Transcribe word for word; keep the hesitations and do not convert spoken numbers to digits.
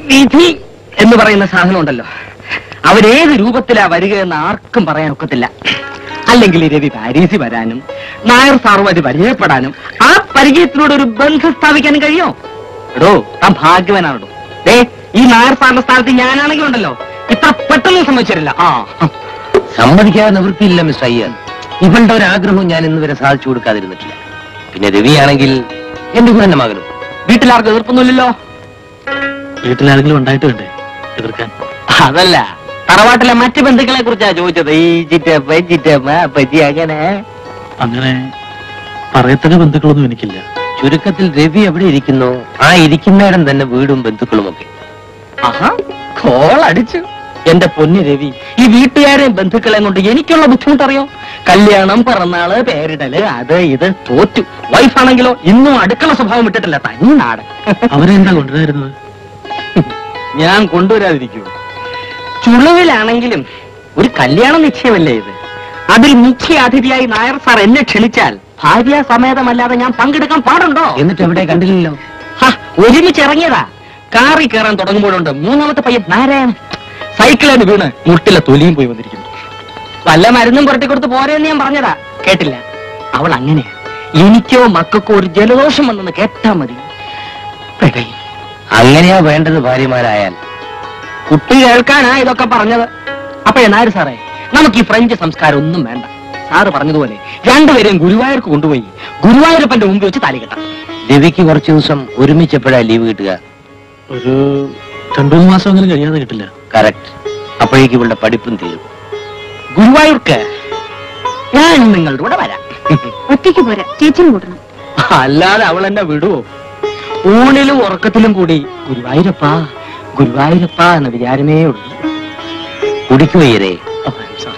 വിധി എന്ന് പറയുന്ന സാധനം ഉണ്ടല്ലോ, അവരേത് രൂപത്തിലാ വരികയെന്ന് ആർക്കും പറയാൻ ഒക്കത്തില്ല. അല്ലെങ്കിൽ രവി പാരീസിൽ വരാനും നായർ സാറുമായിട്ട് പരിചയപ്പെടാനും ആ പരിചയത്തിലൂടെ ഒരു ബന്ധം സ്ഥാപിക്കാനും കഴിയോ? എടോ, താൻ ഭാഗ്യവാനാണോ. ദേ, ഈ നായർ സാറിന്റെ സ്ഥാനത്ത് ഞാനാണെങ്കിലും ഉണ്ടല്ലോ, ഇത്ര പെട്ടെന്ന് സമ്മതിച്ചില്ല. ആ സമ്മതിക്കാതെ നിവൃത്തിയില്ല മിസ്റ്റർ അയ്യർ. ഇവളുടെ ഒരു ആഗ്രഹവും ഞാൻ ഇന്ന് വരെ സാധിച്ചു കൊടുക്കാതിരുന്നിട്ടില്ല. പിന്നെ രവിയാണെങ്കിൽ എന്റെ കൂടെ തന്നെ മകനും. വീട്ടിലാർക്കും എതിർപ്പൊന്നുമില്ലല്ലോ? വീട്ടിലാരെങ്കിലും ഉണ്ടായിട്ട് വേണ്ടേ എതിർക്കാൻ? അതല്ല, തറവാട്ടിലെ മറ്റു ബന്ധുക്കളെ കുറിച്ചാ ചോദിച്ചത്. ഈ ചിറ്റപ്പ ചിറ്റമ്മ അപ്പച്ചി അങ്ങനെ അങ്ങനെ പറയത്തക്ക ബന്ധുക്കളൊന്നും എനിക്കില്ല. ചുരുക്കത്തിൽ രവി എവിടെ ഇരിക്കുന്നു ആ ഇരിക്കുന്നിടം തന്നെ വീടും ബന്ധുക്കളുമൊക്കെ. ആഹാ, കോളടിച്ചു. എന്റെ പൊന്നു രവി, ഈ വീട്ടുകാരെയും ബന്ധുക്കളെയും കൊണ്ട് എനിക്കുള്ള ബുദ്ധിമുട്ടറിയോ? കല്യാണം, പിറന്നാള്, പേരിടല്, അത് ഇത് തോറ്റു. വൈഫാണെങ്കിലോ ഇന്നും അടുക്കള സ്വഭാവം വിട്ടിട്ടില്ല, തനി നാട്. അവരെന്താ കൊണ്ടുവരുന്നത്? ഞാൻ കൊണ്ടുവരാതിരിക്കൂ? ചുളുവിലാണെങ്കിലും ഒരു കല്യാണ നിശ്ചയമല്ലേ ഇത്. അതിൽ മുഖ്യ അതിഥിയായി നായർ സാർ എന്നെ ക്ഷണിച്ചാൽ ഭാര്യ സമേതമല്ലാതെ ഞാൻ പങ്കെടുക്കാൻ പാടുണ്ടോ? എന്നിട്ട് എവിടെ കണ്ടില്ലല്ലോ. ഒരുമിച്ച് ഇറങ്ങിയതാ. കാറി കയറാൻ തുടങ്ങുമ്പോഴുണ്ട് മൂന്നാമത്തെ പയ്യൻ നാരായണൻ സൈക്കിളിന് വീണ് മുട്ടിലെ തൊലിയും പോയി വന്നിരിക്കുന്നു. വല്ല മരുന്നും പുരട്ടി കൊടുത്ത് പോരെന്ന് ഞാൻ പറഞ്ഞതാ, കേട്ടില്ല. അവൾ അങ്ങനെയാ. എനിക്കോ മക്കൾക്കോ ഒരു ജലദോഷം വന്നെന്ന് കേട്ടാ മതി പെടയും. അങ്ങനെയാ വേണ്ടത് ഭാര്യമാരായാൽ. കുട്ടി കേൾക്കാനാ ഇതൊക്കെ പറഞ്ഞത്. അപ്പോഴേ നായർ സാറേ, നമുക്ക് ഈ ഫ്രഞ്ച് സംസ്കാരം ഒന്നും വേണ്ട. സാറ് പറഞ്ഞതുപോലെ രണ്ടുപേരെയും ഗുരുവായൂർക്ക് കൊണ്ടുപോയി ഗുരുവായൂരപ്പന്റെ മുമ്പിൽ വെച്ച് താലി കെട്ടാം. രവിക്ക് കുറച്ചു ദിവസം ഒരുമിച്ചപ്പോഴാ ലീവ് കിട്ടുക. ഒരു രണ്ടു മൂന്ന് മാസമെങ്കിലും കഴിയാതെ കിട്ടില്ല. കറക്റ്റ്. അപ്പോഴേക്ക് ഇവളുടെ പഠിപ്പും തീരും. ഗുരുവായൂർക്ക് ഞാൻ നിങ്ങളുടെ കൂടെ വരാം. ഒറ്റയ്ക്ക് പോരാ, ചേച്ചിയും കൂട്ടണം. അല്ലാതെ അവൾ എന്നെ വിടുവോ? ഊണിലും ഉറക്കത്തിലും കൂടി ഗുരുവായൂരപ്പാ ഗുരുവായൂരപ്പാ എന്ന വിചാരമേ ഉള്ളൂ. കുടിക്കുവയ്യരേ. സോറി.